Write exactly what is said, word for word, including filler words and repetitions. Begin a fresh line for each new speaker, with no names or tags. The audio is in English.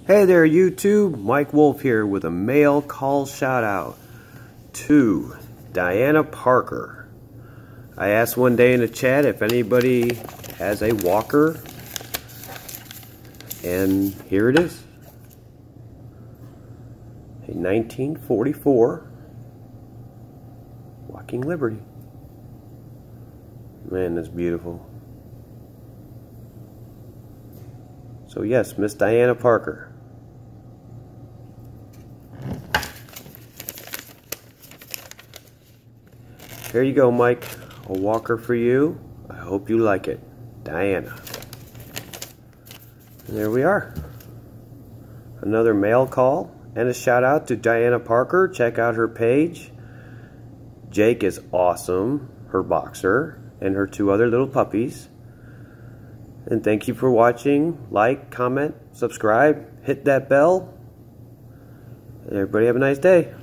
Hey there YouTube, Mike Wolf here with a mail call shout out to Diana Parker. I asked one day in the chat if anybody has a walker, and here it is. A nineteen forty-four Walking Liberty. Man, that's beautiful. So yes, Miss Diana Parker. Here you go, Mike. A walker for you. I hope you like it. Diana. And there we are. Another mail call and a shout out to Diana Parker. Check out her page. Jake is awesome, her boxer, and her two other little puppies. And thank you for watching. Like, comment, subscribe, hit that bell. And everybody have a nice day.